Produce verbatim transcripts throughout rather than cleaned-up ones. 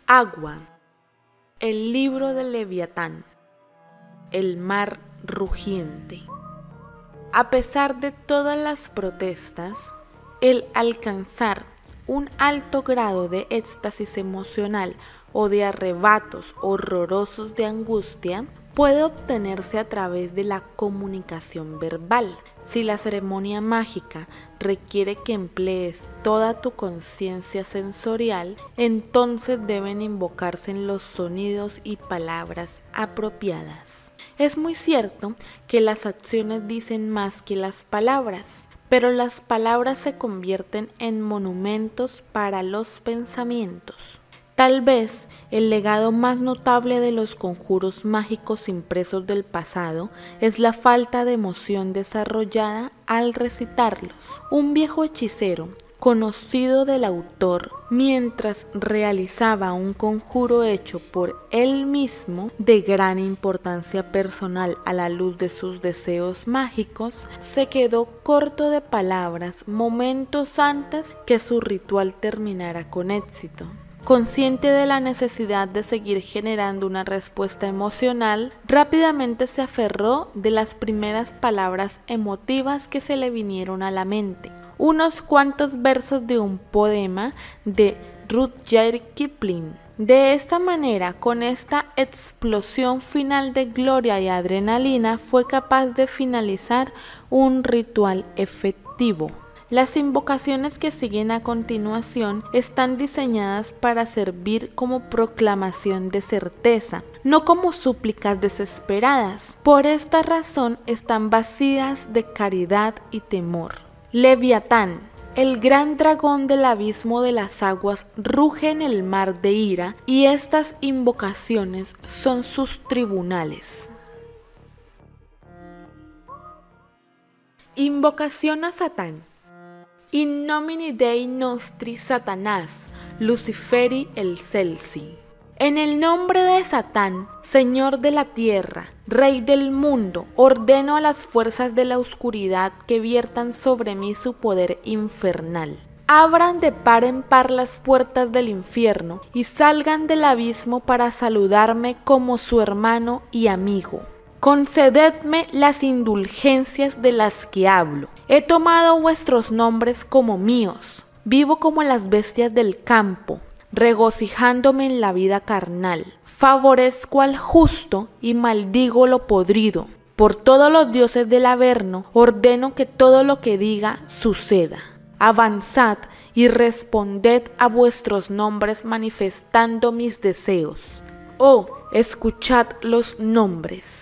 Agua, el libro de Leviatán, el mar rugiente. A pesar de todas las protestas, el alcanzar un alto grado de éxtasis emocional o de arrebatos horrorosos de angustia puede obtenerse a través de la comunicación verbal. Si la ceremonia mágica requiere que emplees toda tu conciencia sensorial, entonces deben invocarse los sonidos y palabras apropiadas. Es muy cierto que las acciones dicen más que las palabras, pero las palabras se convierten en monumentos para los pensamientos. Tal vez el legado más notable de los conjuros mágicos impresos del pasado es la falta de emoción desarrollada al recitarlos. Un viejo hechicero, conocido del autor, mientras realizaba un conjuro hecho por él mismo de gran importancia personal a la luz de sus deseos mágicos, se quedó corto de palabras momentos antes que su ritual terminara con éxito. Consciente de la necesidad de seguir generando una respuesta emocional, rápidamente se aferró de las primeras palabras emotivas que se le vinieron a la mente. Unos cuantos versos de un poema de Rudyard Kipling. De esta manera, con esta explosión final de gloria y adrenalina, fue capaz de finalizar un ritual efectivo. Las invocaciones que siguen a continuación están diseñadas para servir como proclamación de certeza, no como súplicas desesperadas. Por esta razón están vacías de caridad y temor. Leviatán, el gran dragón del abismo de las aguas, ruge en el mar de ira, y estas invocaciones son sus tribunales. Invocación a Satán. In nomine Dei nostri Satanás, Luciferi excelsi. En el nombre de Satán, Señor de la tierra, Rey del mundo, ordeno a las fuerzas de la oscuridad que viertan sobre mí su poder infernal. Abran de par en par las puertas del infierno y salgan del abismo para saludarme como su hermano y amigo. Concededme las indulgencias de las que hablo. He tomado vuestros nombres como míos. Vivo como las bestias del campo, regocijándome en la vida carnal. Favorezco al justo y maldigo lo podrido. Por todos los dioses del Averno, ordeno que todo lo que diga suceda. Avanzad y responded a vuestros nombres manifestando mis deseos. Oh, escuchad los nombres.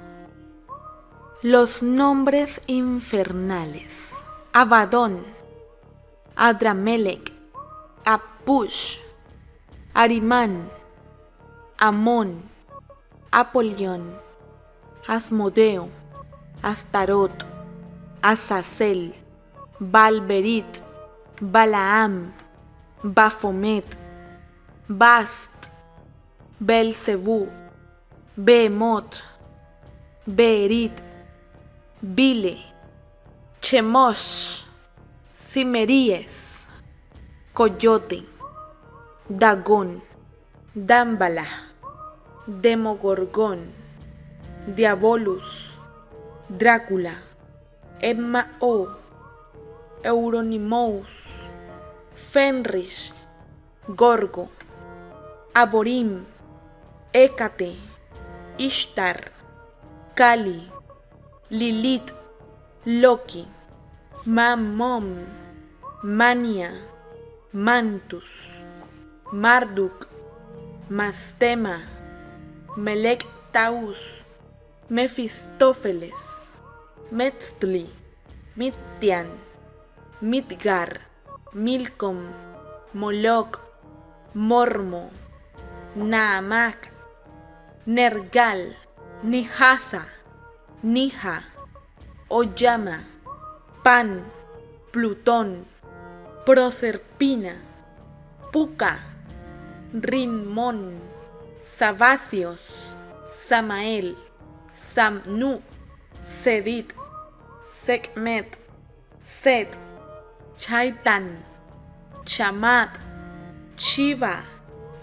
Los nombres infernales: Abadón, Adramelech, Apush, Arimán, Amón, Apolión, Asmodeo, Astarot, Azazel, Balberit, Balaam, Baphomet, Bast, Belzebú, Behemoth, Beerit, Bile, Chemosh, Cimeríes, Coyote, Dagón, Dámbala, Demogorgón, Diabolus, Drácula, Emmao, Euronymous, Fenris, Gorgo, Aborim, Hécate, Ishtar, Kali, Lilith, Loki, Mammon, Mania, Mantus, Marduk, Mastema, Melek Taus, Mefistófeles, Metzli, Mittian, Midgar, Milcom, Moloch, Mormo, Naamak, Nergal, Nihasa, Nija, Oyama, Pan, Plutón, Proserpina, Puca, Rimón, Sabacios, Samael, Samnu, Sedit, Sekhmet, Set, Chaitan, Shamat, Shiva,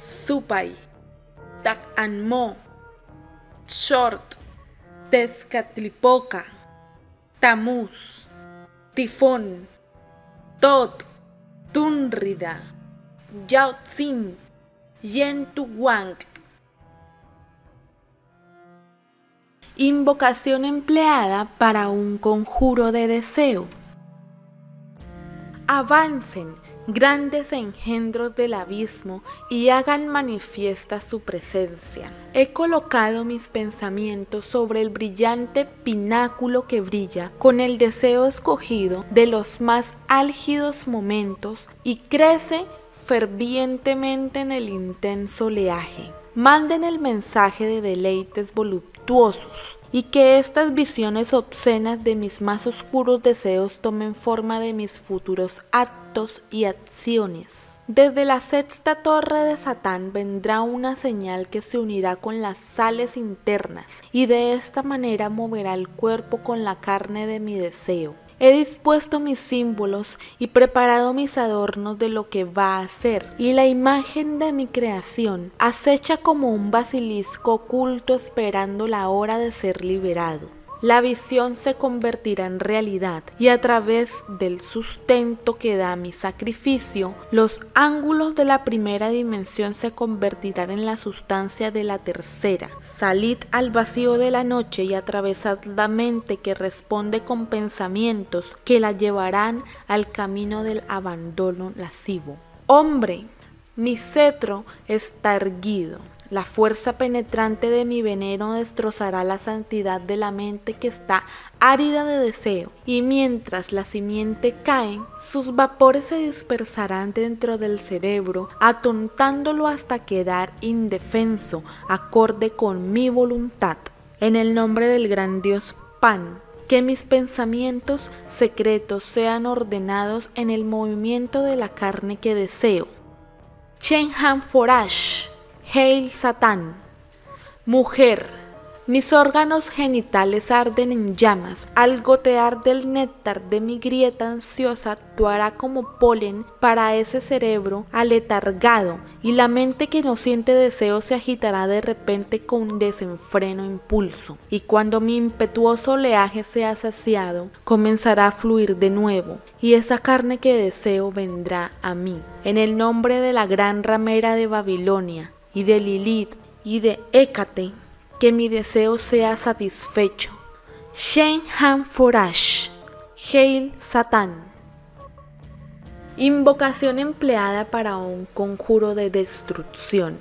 Supai, Tac-Anmo, Short, Tezcatlipoca, Tamuz, Tifón, Tot, Túnrida, Yaotzin, Yentuhuanc. Invocación empleada para un conjuro de deseo. Avancen grandes engendros del abismo y hagan manifiesta su presencia. He colocado mis pensamientos sobre el brillante pináculo que brilla con el deseo escogido de los más álgidos momentos y crece fervientemente en el intenso oleaje. Manden el mensaje de deleites voluptuosos y que estas visiones obscenas de mis más oscuros deseos tomen forma de mis futuros actos y acciones. Desde la sexta torre de Satán vendrá una señal que se unirá con las sales internas y de esta manera moverá el cuerpo con la carne de mi deseo. He dispuesto mis símbolos y preparado mis adornos de lo que va a ser, y la imagen de mi creación acecha como un basilisco oculto esperando la hora de ser liberado. La visión se convertirá en realidad y a través del sustento que da mi sacrificio, los ángulos de la primera dimensión se convertirán en la sustancia de la tercera. Salid al vacío de la noche y atravesad la mente que responde con pensamientos que la llevarán al camino del abandono lascivo. Hombre, mi cetro está erguido. La fuerza penetrante de mi veneno destrozará la santidad de la mente que está árida de deseo, y mientras la simiente cae, sus vapores se dispersarán dentro del cerebro, atontándolo hasta quedar indefenso, acorde con mi voluntad. En el nombre del gran Dios Pan, que mis pensamientos secretos sean ordenados en el movimiento de la carne que deseo. Shenhan Forash. Hail Satán. Mujer, mis órganos genitales arden en llamas. Al gotear del néctar de mi grieta ansiosa actuará como polen para ese cerebro aletargado, y la mente que no siente deseo se agitará de repente con desenfreno impulso. Y cuando mi impetuoso oleaje sea saciado, comenzará a fluir de nuevo, y esa carne que deseo vendrá a mí. En el nombre de la gran ramera de Babilonia, y de Lilith, y de Hécate, que mi deseo sea satisfecho. Shenhan Forash. Hail Satán. Invocación empleada para un conjuro de destrucción.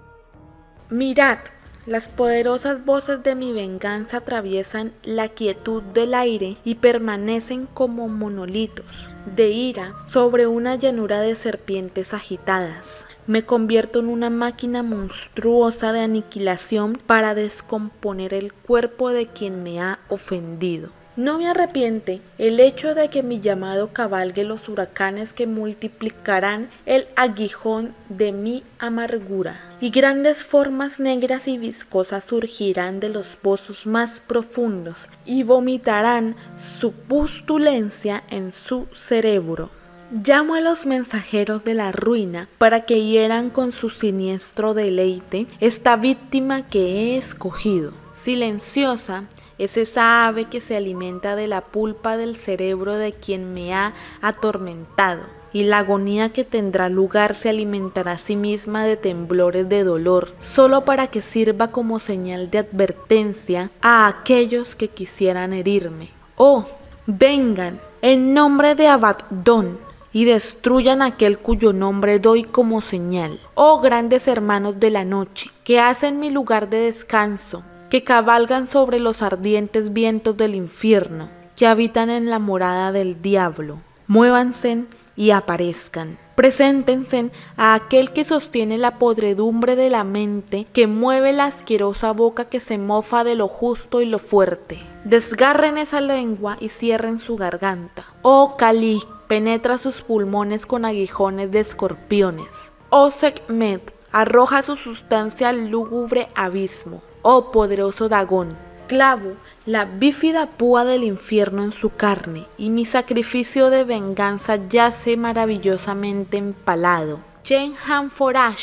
Mirad, las poderosas voces de mi venganza atraviesan la quietud del aire y permanecen como monolitos de ira sobre una llanura de serpientes agitadas. Me convierto en una máquina monstruosa de aniquilación para descomponer el cuerpo de quien me ha ofendido. No me arrepiente el hecho de que mi llamado cabalgue los huracanes que multiplicarán el aguijón de mi amargura, y grandes formas negras y viscosas surgirán de los pozos más profundos y vomitarán su pustulencia en su cerebro. Llamo a los mensajeros de la ruina para que hieran con su siniestro deleite esta víctima que he escogido. Silenciosa es esa ave que se alimenta de la pulpa del cerebro de quien me ha atormentado, y la agonía que tendrá lugar se alimentará a sí misma de temblores de dolor, solo para que sirva como señal de advertencia a aquellos que quisieran herirme. Oh, vengan en nombre de Abaddon y destruyan aquel cuyo nombre doy como señal. Oh grandes hermanos de la noche, que hacen mi lugar de descanso, que cabalgan sobre los ardientes vientos del infierno, que habitan en la morada del diablo. Muévanse y aparezcan. Preséntense a aquel que sostiene la podredumbre de la mente, que mueve la asquerosa boca que se mofa de lo justo y lo fuerte. Desgarren esa lengua y cierren su garganta. Oh Kali, penetra sus pulmones con aguijones de escorpiones. Oh Sekhmet, arroja su sustancia al lúgubre abismo. Oh poderoso Dagón, clavo la bífida púa del infierno en su carne, y mi sacrificio de venganza yace maravillosamente empalado. Shenhan Forash,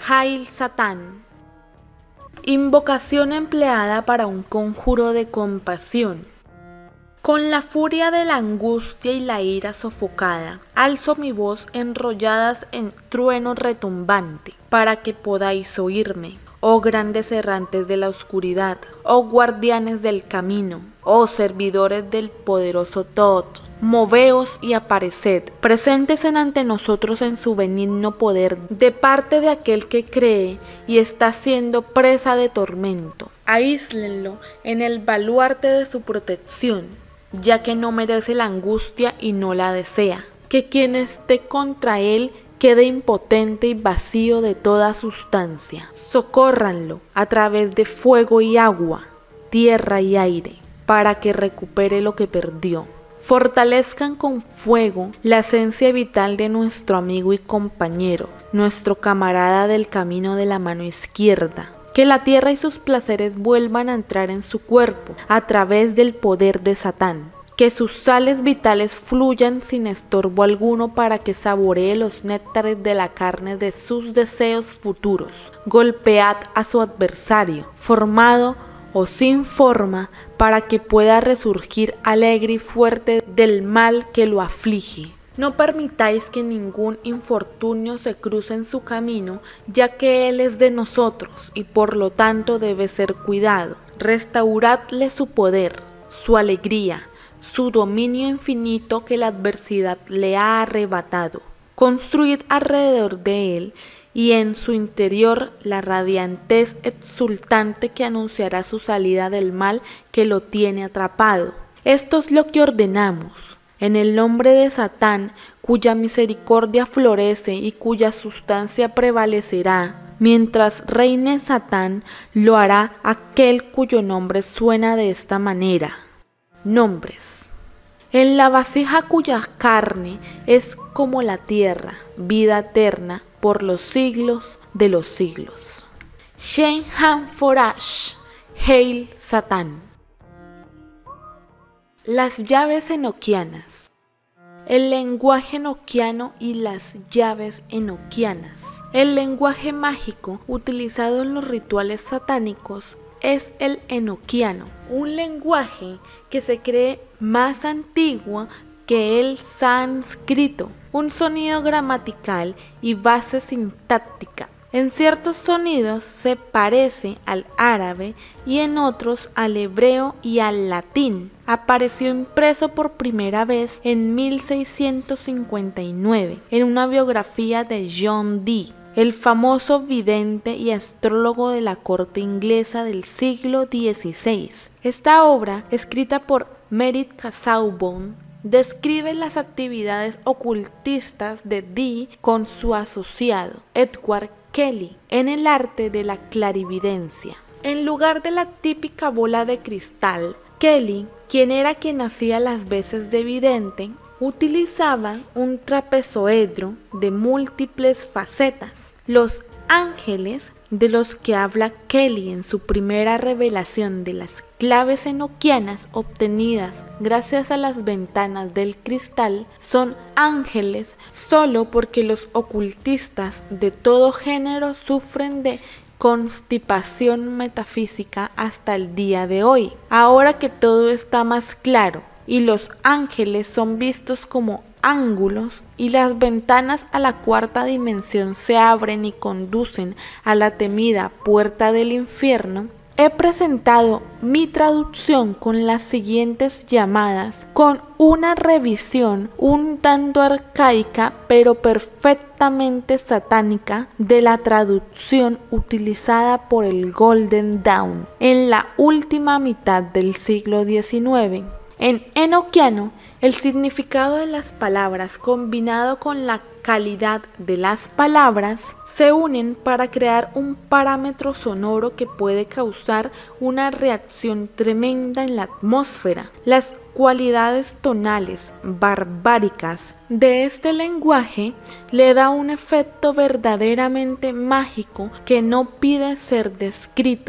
Hail Satán. Invocación empleada para un conjuro de compasión. Con la furia de la angustia y la ira sofocada, alzo mi voz enrolladas en trueno retumbante, para que podáis oírme, oh grandes errantes de la oscuridad, oh guardianes del camino, oh servidores del poderoso Tot. Moveos y apareced, presentes en ante nosotros en su benigno poder, de parte de aquel que cree y está siendo presa de tormento. Aíslenlo en el baluarte de su protección, ya que no merece la angustia y no la desea. Que quien esté contra él quede impotente y vacío de toda sustancia. Socórranlo a través de fuego y agua, tierra y aire, para que recupere lo que perdió. Fortalezcan con fuego la esencia vital de nuestro amigo y compañero, nuestro camarada del camino de la mano izquierda. Que la tierra y sus placeres vuelvan a entrar en su cuerpo a través del poder de Satán. Que sus sales vitales fluyan sin estorbo alguno para que saboree los néctares de la carne de sus deseos futuros. Golpead a su adversario, formado o sin forma, para que pueda resurgir alegre y fuerte del mal que lo aflige. No permitáis que ningún infortunio se cruce en su camino, ya que él es de nosotros y por lo tanto debe ser cuidado. Restauradle su poder, su alegría, su dominio infinito que la adversidad le ha arrebatado. Construid alrededor de él y en su interior la radiantez exultante que anunciará su salida del mal que lo tiene atrapado. Esto es lo que ordenamos, en el nombre de Satán, cuya misericordia florece y cuya sustancia prevalecerá. Mientras reine Satán, lo hará aquel cuyo nombre suena de esta manera. Nombres. En la vasija cuya carne es como la tierra, vida eterna, por los siglos de los siglos. Shen Han Forash, Hail Satán. Las llaves enoquianas. El lenguaje enoquiano y las llaves enoquianas. El lenguaje mágico utilizado en los rituales satánicos es el enoquiano, un lenguaje que se cree más antiguo que el sánscrito, un sonido gramatical y base sintáctica. En ciertos sonidos se parece al árabe y en otros al hebreo y al latín. Apareció impreso por primera vez en mil seiscientos cincuenta y nueve en una biografía de John Dee, el famoso vidente y astrólogo de la corte inglesa del siglo dieciséis. Esta obra, escrita por Merritt Casaubon, describe las actividades ocultistas de Dee con su asociado, Edward Kelly, en el arte de la clarividencia. En lugar de la típica bola de cristal, Kelly, quien era quien hacía las veces de vidente, utilizaba un trapezoedro de múltiples facetas. Los ángeles, de los que habla Kelly en su primera revelación de las claves enoquianas obtenidas gracias a las ventanas del cristal, son ángeles solo porque los ocultistas de todo género sufren de constipación metafísica hasta el día de hoy. Ahora que todo está más claro y los ángeles son vistos como ángulos y las ventanas a la cuarta dimensión se abren y conducen a la temida puerta del infierno, he presentado mi traducción con las siguientes llamadas, con una revisión un tanto arcaica pero perfectamente satánica de la traducción utilizada por el Golden Dawn en la última mitad del siglo diecinueve. En enoquiano, el significado de las palabras combinado con la calidad de las palabras se unen para crear un parámetro sonoro que puede causar una reacción tremenda en la atmósfera. Las cualidades tonales barbáricas de este lenguaje le da un efecto verdaderamente mágico que no pide ser descrito.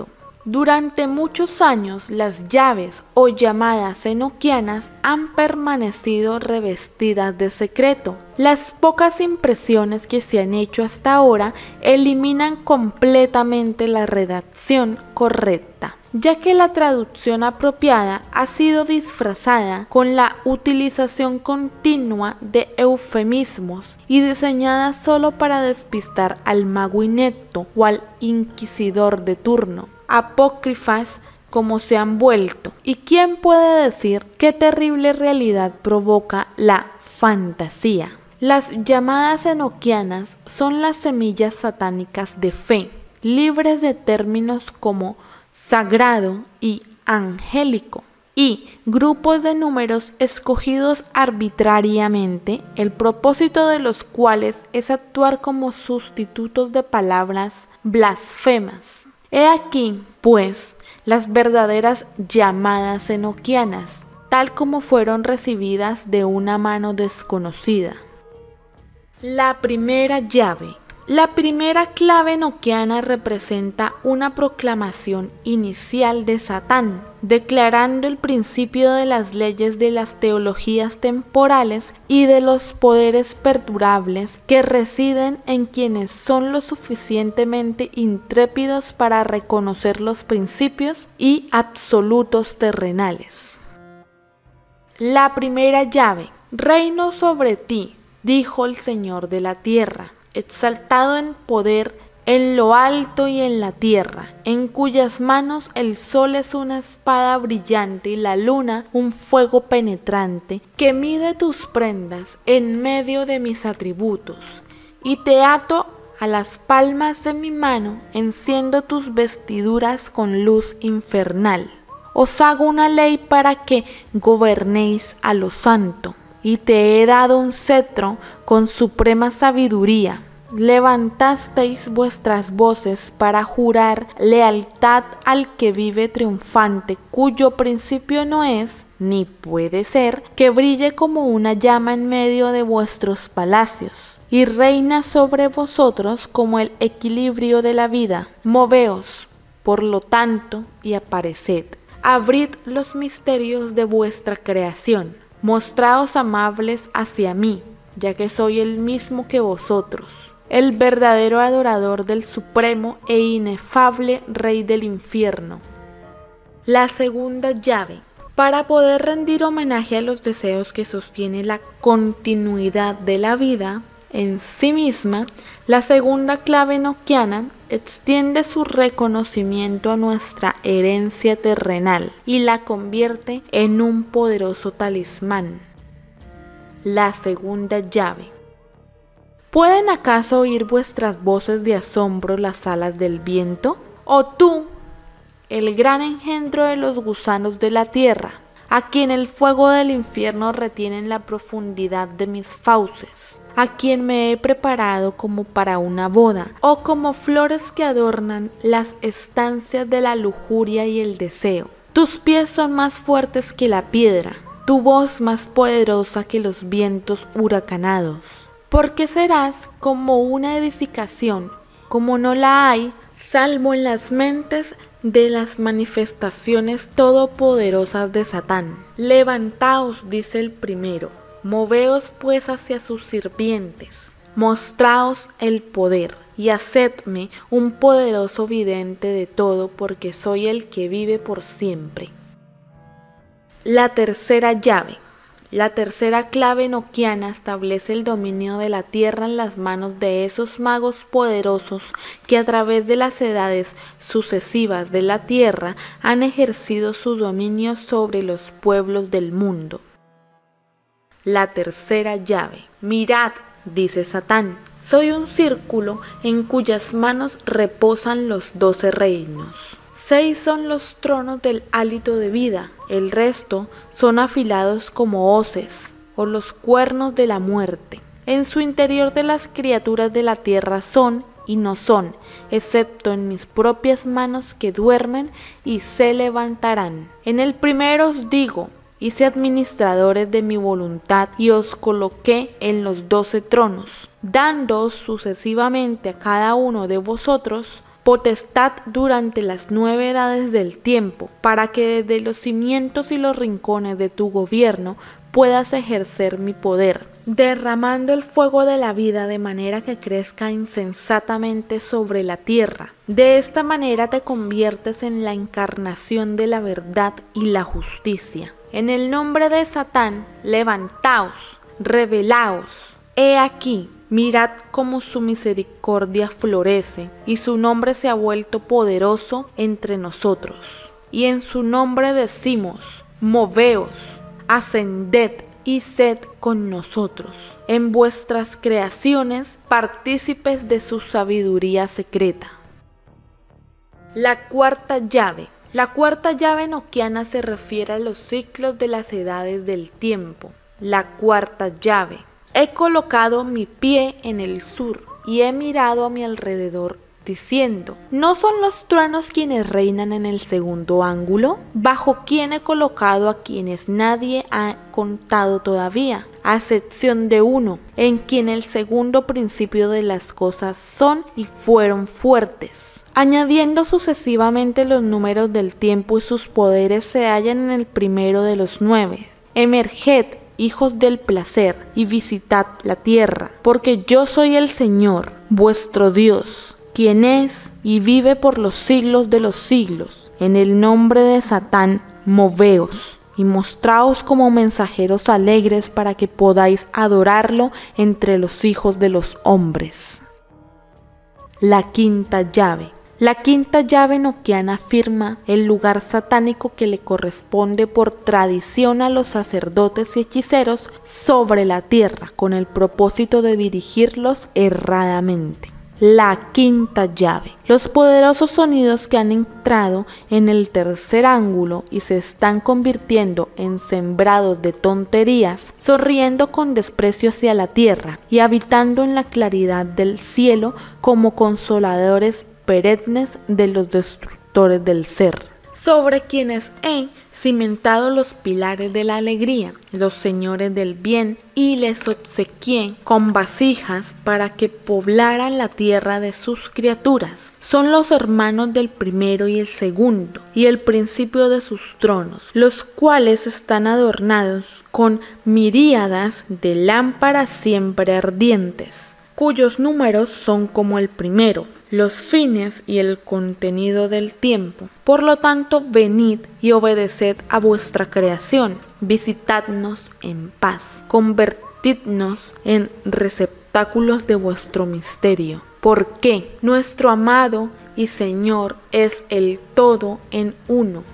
Durante muchos años las llaves o llamadas enoquianas han permanecido revestidas de secreto. Las pocas impresiones que se han hecho hasta ahora eliminan completamente la redacción correcta, ya que la traducción apropiada ha sido disfrazada con la utilización continua de eufemismos y diseñada solo para despistar al mago inepto o al inquisidor de turno. Apócrifas como se han vuelto. ¿Y quién puede decir qué terrible realidad provoca la fantasía? Las llamadas enoquianas son las semillas satánicas de fe, libres de términos como sagrado y angélico, y grupos de números escogidos arbitrariamente, el propósito de los cuales es actuar como sustitutos de palabras blasfemas. He aquí, pues, las verdaderas llamadas enoquianas, tal como fueron recibidas de una mano desconocida. La primera llave. La primera clave enoquiana representa una proclamación inicial de Satán, declarando el principio de las leyes de las teologías temporales y de los poderes perdurables que residen en quienes son lo suficientemente intrépidos para reconocer los principios y absolutos terrenales. La primera llave. Reino sobre ti, dijo el Señor de la tierra, exaltado en poder en lo alto y en la tierra, en cuyas manos el sol es una espada brillante y la luna un fuego penetrante, que mide tus prendas en medio de mis atributos, y te ato a las palmas de mi mano, enciendo tus vestiduras con luz infernal. Os hago una ley para que gobernéis a lo santo, y te he dado un cetro con suprema sabiduría. Levantasteis vuestras voces para jurar lealtad al que vive triunfante, cuyo principio no es, ni puede ser, que brille como una llama en medio de vuestros palacios, y reina sobre vosotros como el equilibrio de la vida. Moveos, por lo tanto, y apareced. Abrid los misterios de vuestra creación. Mostraos amables hacia mí, ya que soy el mismo que vosotros, el verdadero adorador del supremo e inefable Rey del infierno. La segunda llave. Para poder rendir homenaje a los deseos que sostiene la continuidad de la vida en sí misma, la segunda clave enoquiana extiende su reconocimiento a nuestra herencia terrenal y la convierte en un poderoso talismán. La segunda llave. ¿Pueden acaso oír vuestras voces de asombro las alas del viento? ¿O tú, el gran engendro de los gusanos de la tierra, a quien el fuego del infierno retiene en la profundidad de mis fauces, a quien me he preparado como para una boda, o como flores que adornan las estancias de la lujuria y el deseo? Tus pies son más fuertes que la piedra, tu voz más poderosa que los vientos huracanados. Porque serás como una edificación, como no la hay, salvo en las mentes de las manifestaciones todopoderosas de Satán. Levantaos, dice el primero, moveos pues hacia sus sirvientes, mostraos el poder, y hacedme un poderoso vidente de todo, porque soy el que vive por siempre. La tercera llave. La tercera clave enoquiana establece el dominio de la tierra en las manos de esos magos poderosos que a través de las edades sucesivas de la tierra han ejercido su dominio sobre los pueblos del mundo. La tercera llave. Mirad, dice Satán, soy un círculo en cuyas manos reposan los doce reinos. Seis son los tronos del hálito de vida, el resto son afilados como hoces o los cuernos de la muerte. En su interior de las criaturas de la tierra son y no son, excepto en mis propias manos que duermen y se levantarán. En el primero os digo, hice administradores de mi voluntad y os coloqué en los doce tronos, dándoos sucesivamente a cada uno de vosotros potestad durante las nueve edades del tiempo, para que desde los cimientos y los rincones de tu gobierno puedas ejercer mi poder, derramando el fuego de la vida de manera que crezca insensatamente sobre la tierra. De esta manera te conviertes en la encarnación de la verdad y la justicia. En el nombre de Satán, levantaos, rebelaos. He aquí, mirad cómo su misericordia florece y su nombre se ha vuelto poderoso entre nosotros. Y en su nombre decimos, moveos, ascended y sed con nosotros en vuestras creaciones, partícipes de su sabiduría secreta. La cuarta llave. La cuarta llave enoquiana se refiere a los ciclos de las edades del tiempo. La cuarta llave. He colocado mi pie en el sur y he mirado a mi alrededor diciendo, ¿no son los truenos quienes reinan en el segundo ángulo? ¿Bajo quién he colocado a quienes nadie ha contado todavía? A excepción de uno, en quien el segundo principio de las cosas son y fueron fuertes. Añadiendo sucesivamente los números del tiempo y sus poderes se hallan en el primero de los nueve. Emerged, hijos del placer, y visitad la tierra, porque yo soy el Señor, vuestro Dios, quien es y vive por los siglos de los siglos. En el nombre de Satán, moveos y mostraos como mensajeros alegres para que podáis adorarlo entre los hijos de los hombres. La quinta llave. La quinta llave enoquiana afirma el lugar satánico que le corresponde por tradición a los sacerdotes y hechiceros sobre la tierra con el propósito de dirigirlos erradamente. La quinta llave. Los poderosos sonidos que han entrado en el tercer ángulo y se están convirtiendo en sembrados de tonterías, sonriendo con desprecio hacia la tierra y habitando en la claridad del cielo como consoladores perennes de los destructores del ser, sobre quienes he cimentado los pilares de la alegría, los señores del bien, y les obsequié con vasijas para que poblaran la tierra de sus criaturas. Son los hermanos del primero y el segundo, y el principio de sus tronos, los cuales están adornados con miríadas de lámparas siempre ardientes, cuyos números son como el primero, los fines y el contenido del tiempo. Por lo tanto, venid y obedeced a vuestra creación, visitadnos en paz, convertidnos en receptáculos de vuestro misterio, porque nuestro amado y Señor es el todo en uno.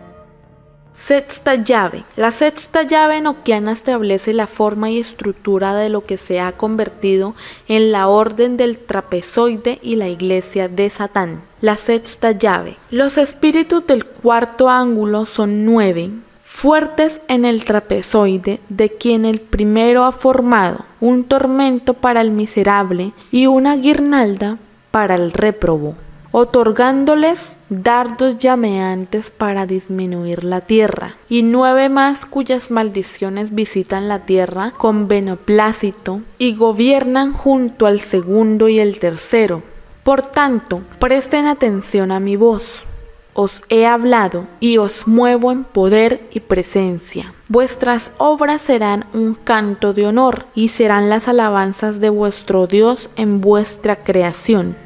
Sexta llave. La sexta llave enoquiana establece la forma y estructura de lo que se ha convertido en la orden del trapezoide y la iglesia de Satán. La sexta llave. Los espíritus del cuarto ángulo son nueve, fuertes en el trapezoide, de quien el primero ha formado un tormento para el miserable y una guirnalda para el réprobo, otorgándoles dardos llameantes para disminuir la tierra, y nueve más cuyas maldiciones visitan la tierra con beneplácito y gobiernan junto al segundo y el tercero. Por tanto, presten atención a mi voz. Os he hablado y os muevo en poder y presencia. Vuestras obras serán un canto de honor y serán las alabanzas de vuestro Dios en vuestra creación.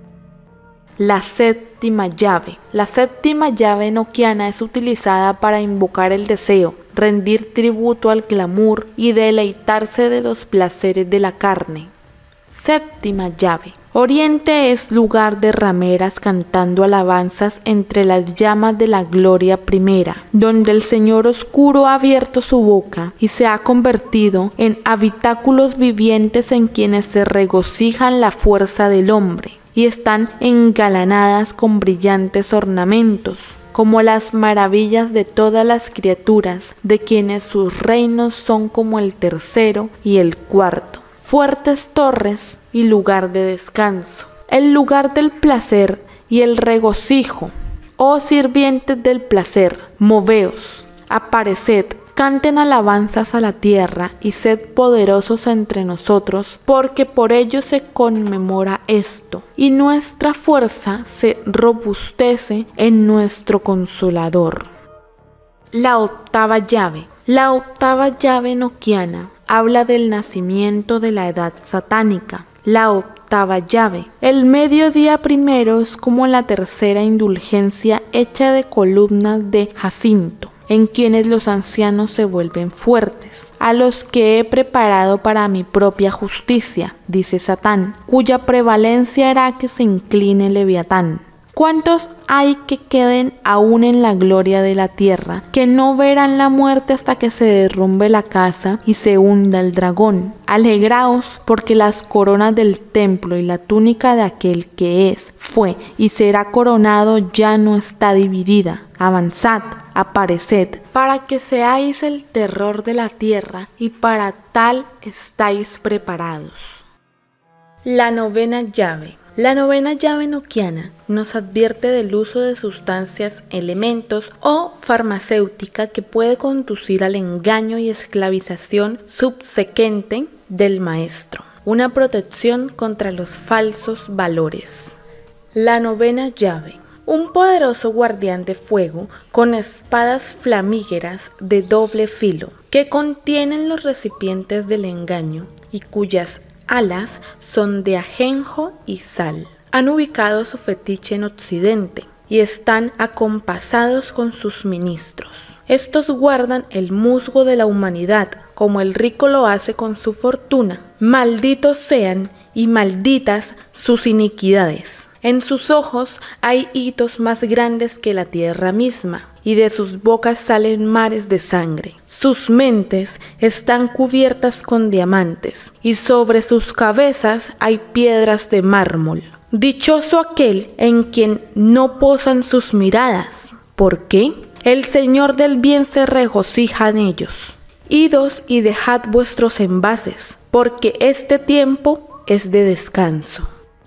La séptima llave. La séptima llave enoquiana es utilizada para invocar el deseo, rendir tributo al glamour y deleitarse de los placeres de la carne. Séptima llave. Oriente es lugar de rameras cantando alabanzas entre las llamas de la gloria primera, donde el Señor oscuro ha abierto su boca y se ha convertido en habitáculos vivientes en quienes se regocijan la fuerza del hombre, y están engalanadas con brillantes ornamentos, como las maravillas de todas las criaturas, de quienes sus reinos son como el tercero y el cuarto, fuertes torres y lugar de descanso, el lugar del placer y el regocijo. Oh sirvientes del placer, moveos, apareced, canten alabanzas a la tierra y sed poderosos entre nosotros, porque por ello se conmemora esto, y nuestra fuerza se robustece en nuestro Consolador. La octava llave. La octava llave enoquiana habla del nacimiento de la edad satánica. La octava llave. El mediodía primero es como la tercera indulgencia hecha de columnas de jacinto, en quienes los ancianos se vuelven fuertes, a los que he preparado para mi propia justicia, dice Satán, cuya prevalencia hará que se incline Leviatán. ¿Cuántos hay que queden aún en la gloria de la tierra, que no verán la muerte hasta que se derrumbe la casa y se hunda el dragón? Alegraos, porque las coronas del templo y la túnica de aquel que es, fue y será coronado ya no está dividida. Avanzad, apareced, para que seáis el terror de la tierra, y para tal estáis preparados. La novena llave. La novena llave enoquiana nos advierte del uso de sustancias, elementos o farmacéutica que puede conducir al engaño y esclavización subsecuente del maestro, una protección contra los falsos valores. La novena llave. Un poderoso guardián de fuego con espadas flamígeras de doble filo que contienen los recipientes del engaño y cuyas alas son de ajenjo y sal. Han ubicado su fetiche en Occidente y están acompasados con sus ministros. Estos guardan el musgo de la humanidad, como el rico lo hace con su fortuna. Malditos sean y malditas sus iniquidades. En sus ojos hay hitos más grandes que la tierra misma, y de sus bocas salen mares de sangre. Sus mentes están cubiertas con diamantes, y sobre sus cabezas hay piedras de mármol. Dichoso aquel en quien no posan sus miradas. ¿Por qué? El Señor del bien se regocija en ellos. Idos y dejad vuestros envases, porque este tiempo es de descanso.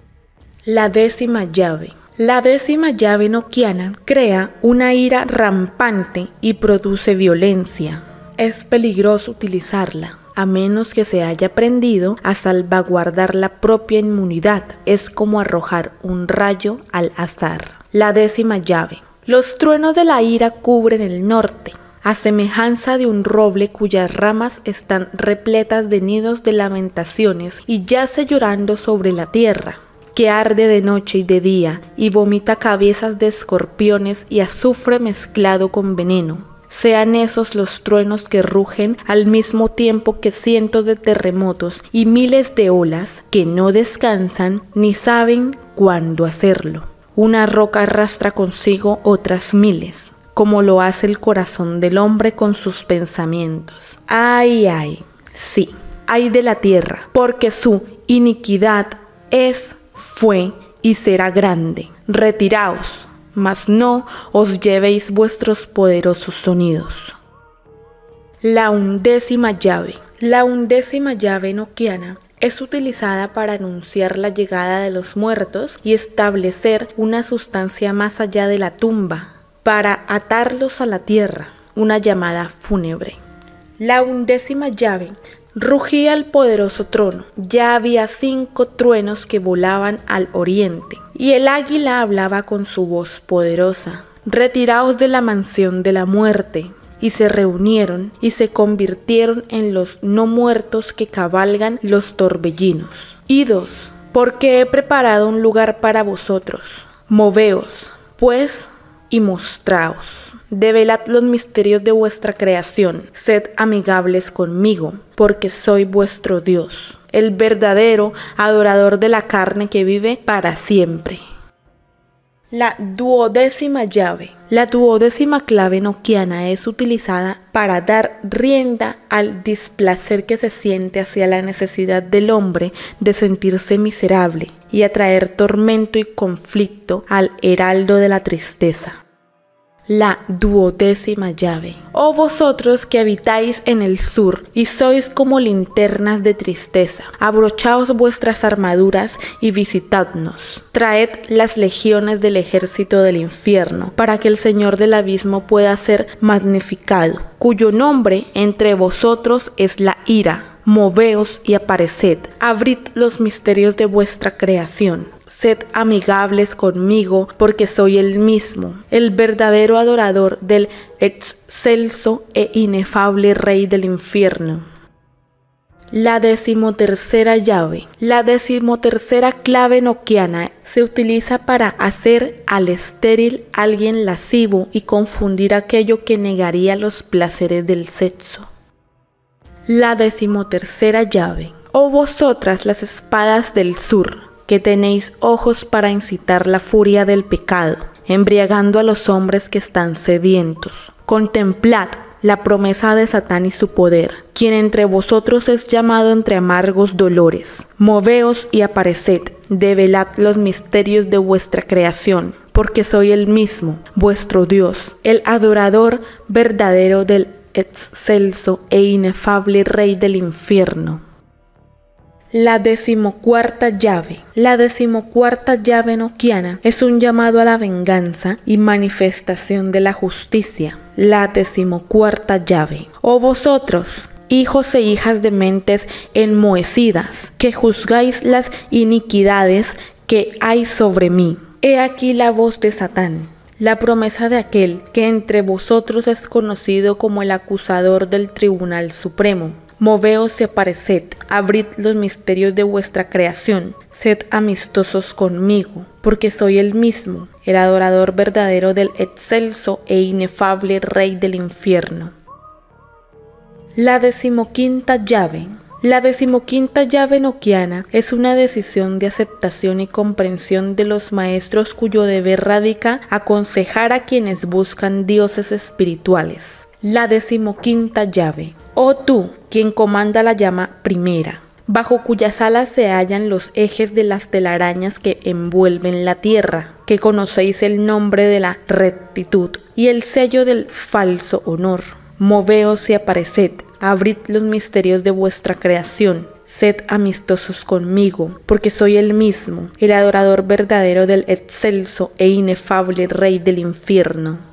La décima llave. La décima llave enoquiana crea una ira rampante y produce violencia. Es peligroso utilizarla, a menos que se haya aprendido a salvaguardar la propia inmunidad. Es como arrojar un rayo al azar. La décima llave. Los truenos de la ira cubren el norte, a semejanza de un roble cuyas ramas están repletas de nidos de lamentaciones y yace llorando sobre la tierra, que arde de noche y de día, y vomita cabezas de escorpiones y azufre mezclado con veneno. Sean esos los truenos que rugen al mismo tiempo que cientos de terremotos y miles de olas que no descansan ni saben cuándo hacerlo. Una roca arrastra consigo otras miles, como lo hace el corazón del hombre con sus pensamientos. Ay, ay, sí, ay de la tierra, porque su iniquidad es, fue y será grande. Retiraos, mas no os llevéis vuestros poderosos sonidos. La undécima llave. La undécima llave enoquiana es utilizada para anunciar la llegada de los muertos y establecer una sustancia más allá de la tumba, para atarlos a la tierra, una llamada fúnebre. La undécima llave. Rugía el poderoso trono, ya había cinco truenos que volaban al oriente, y el águila hablaba con su voz poderosa. Retiraos de la mansión de la muerte. Y se reunieron y se convirtieron en los no muertos que cabalgan los torbellinos. Idos, porque he preparado un lugar para vosotros. Moveos, pues, y mostraos. Develad los misterios de vuestra creación. Sed amigables conmigo, porque soy vuestro Dios, el verdadero adorador de la carne que vive para siempre. La duodécima llave. La duodécima clave enoquiana es utilizada para dar rienda al displacer que se siente hacia la necesidad del hombre de sentirse miserable y atraer tormento y conflicto al heraldo de la tristeza. La duodécima llave. Oh vosotros que habitáis en el sur y sois como linternas de tristeza, abrochaos vuestras armaduras y visitadnos. Traed las legiones del ejército del infierno, para que el Señor del abismo pueda ser magnificado, cuyo nombre entre vosotros es la ira. Moveos y apareced, abrid los misterios de vuestra creación. Sed amigables conmigo, porque soy el mismo, el verdadero adorador del excelso e inefable Rey del infierno. La decimotercera llave. La decimotercera clave enoquiana se utiliza para hacer al estéril alguien lascivo y confundir aquello que negaría los placeres del sexo. La decimotercera llave. Oh vosotras las espadas del sur, que tenéis ojos para incitar la furia del pecado, embriagando a los hombres que están sedientos. Contemplad la promesa de Satán y su poder, quien entre vosotros es llamado entre amargos dolores. Moveos y apareced, develad los misterios de vuestra creación, porque soy el mismo, vuestro Dios, el adorador verdadero del excelso e inefable Rey del infierno. La decimocuarta llave. La decimocuarta llave enoquiana es un llamado a la venganza y manifestación de la justicia. La decimocuarta llave. Oh vosotros, hijos e hijas de mentes enmohecidas, que juzgáis las iniquidades que hay sobre mí. He aquí la voz de Satán, la promesa de aquel que entre vosotros es conocido como el acusador del Tribunal Supremo. Moveos y apareced, abrid los misterios de vuestra creación, sed amistosos conmigo, porque soy el mismo, el adorador verdadero del excelso e inefable Rey del infierno. La decimoquinta llave. La decimoquinta llave enoquiana es una decisión de aceptación y comprensión de los maestros cuyo deber radica aconsejar a quienes buscan dioses espirituales. La decimoquinta llave. Oh tú, quien comanda la llama primera, bajo cuyas alas se hallan los ejes de las telarañas que envuelven la tierra, que conocéis el nombre de la rectitud y el sello del falso honor. Moveos y apareced, abrid los misterios de vuestra creación, sed amistosos conmigo, porque soy el mismo, el adorador verdadero del excelso e inefable Rey del infierno.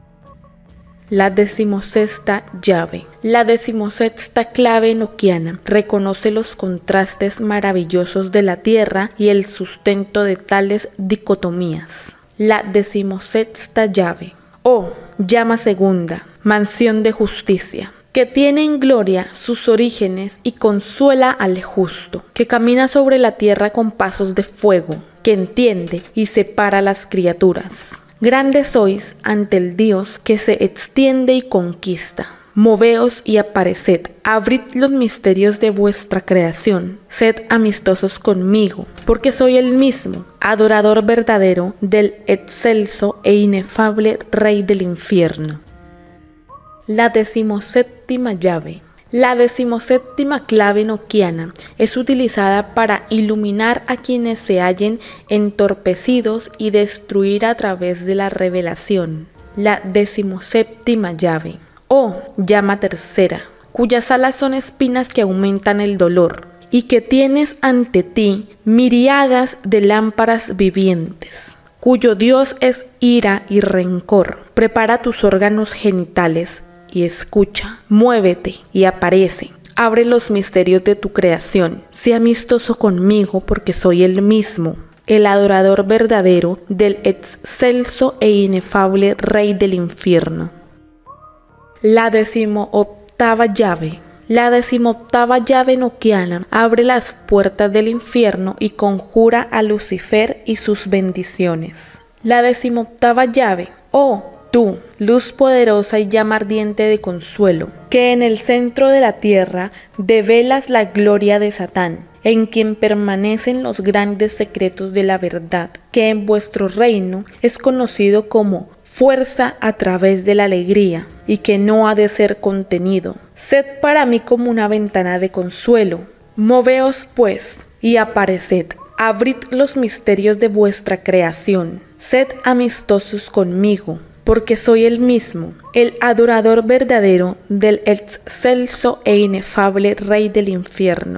La decimosexta llave. La decimosexta clave enoquiana reconoce los contrastes maravillosos de la tierra y el sustento de tales dicotomías. La decimosexta llave. Oh, llama segunda, mansión de justicia, que tiene en gloria sus orígenes y consuela al justo, que camina sobre la tierra con pasos de fuego, que entiende y separa las criaturas. Grandes sois ante el Dios que se extiende y conquista. Moveos y apareced, abrid los misterios de vuestra creación, sed amistosos conmigo, porque soy el mismo, adorador verdadero del excelso e inefable Rey del infierno. La decimoséptima llave. La decimoséptima clave enoquiana es utilizada para iluminar a quienes se hallen entorpecidos y destruir a través de la revelación. La decimoséptima llave. Oh, llama tercera, cuyas alas son espinas que aumentan el dolor, y que tienes ante ti miriadas de lámparas vivientes, cuyo Dios es ira y rencor. Prepara tus órganos genitales y escucha, muévete y aparece. Abre los misterios de tu creación. Sé amistoso conmigo porque soy el mismo, el adorador verdadero del excelso e inefable Rey del infierno. La decimoctava llave. La decimoctava llave enoquiana abre las puertas del infierno y conjura a Lucifer y sus bendiciones. La decimoctava llave. Oh, tú, luz poderosa y llama ardiente de consuelo, que en el centro de la tierra develas la gloria de Satán, en quien permanecen los grandes secretos de la verdad, que en vuestro reino es conocido como fuerza a través de la alegría, y que no ha de ser contenido. Sed para mí como una ventana de consuelo. Moveos pues y apareced, abrid los misterios de vuestra creación, sed amistosos conmigo, porque soy el mismo, el adorador verdadero del excelso e inefable Rey del infierno.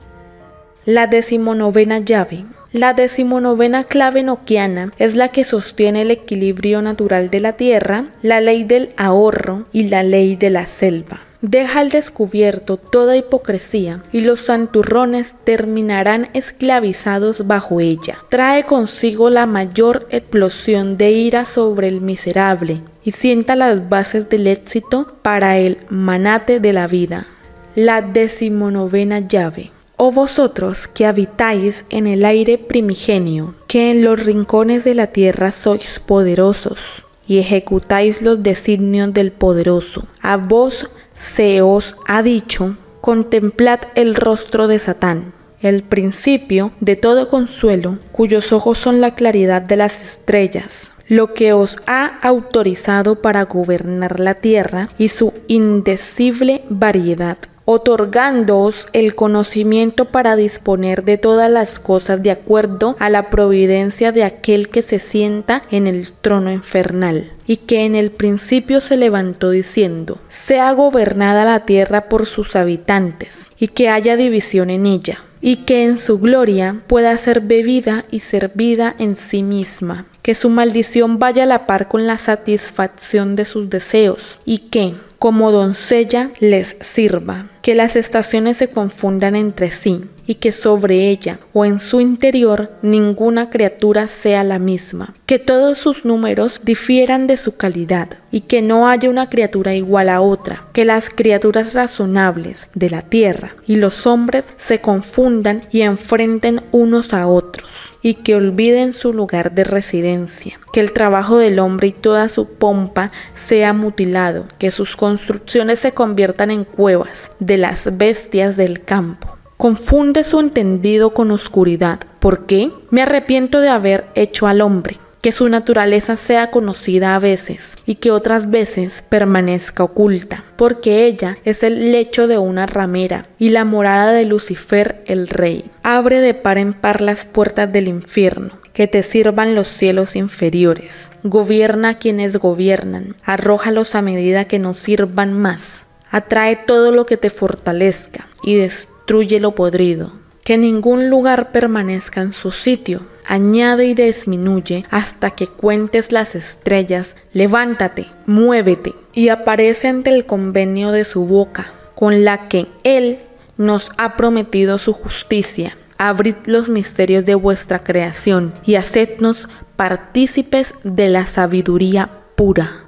La decimonovena llave. La decimonovena clave enoquiana es la que sostiene el equilibrio natural de la tierra, la ley del ahorro y la ley de la selva. Deja al descubierto toda hipocresía y los santurrones terminarán esclavizados bajo ella. Trae consigo la mayor explosión de ira sobre el miserable y sienta las bases del éxito para el manate de la vida. La decimonovena llave. Oh vosotros que habitáis en el aire primigenio, que en los rincones de la tierra sois poderosos y ejecutáis los designios del poderoso. A vos se os ha dicho, contemplad el rostro de Satán, el principio de todo consuelo, cuyos ojos son la claridad de las estrellas, lo que os ha autorizado para gobernar la tierra y su indecible variedad, otorgándoos el conocimiento para disponer de todas las cosas de acuerdo a la providencia de aquel que se sienta en el trono infernal, y que en el principio se levantó diciendo, sea gobernada la tierra por sus habitantes, y que haya división en ella, y que en su gloria pueda ser bebida y servida en sí misma, que su maldición vaya a la par con la satisfacción de sus deseos, y que, como doncella, les sirva, que las estaciones se confundan entre sí, y que sobre ella o en su interior ninguna criatura sea la misma, que todos sus números difieran de su calidad, y que no haya una criatura igual a otra, que las criaturas razonables de la tierra y los hombres se confundan y enfrenten unos a otros, y que olviden su lugar de residencia, que el trabajo del hombre y toda su pompa sea mutilado, que sus construcciones se conviertan en cuevas de las bestias del campo. Confunde su entendido con oscuridad. ¿Por qué? Me arrepiento de haber hecho al hombre, que su naturaleza sea conocida a veces y que otras veces permanezca oculta, porque ella es el lecho de una ramera y la morada de Lucifer el rey. Abre de par en par las puertas del infierno, que te sirvan los cielos inferiores. Gobierna a quienes gobiernan, arrójalos a medida que no sirvan más. Atrae todo lo que te fortalezca y destruye lo podrido. Que ningún lugar permanezca en su sitio. Añade y disminuye hasta que cuentes las estrellas. Levántate, muévete y aparece ante el convenio de su boca, con la que Él nos ha prometido su justicia. Abrid los misterios de vuestra creación y hacednos partícipes de la sabiduría pura.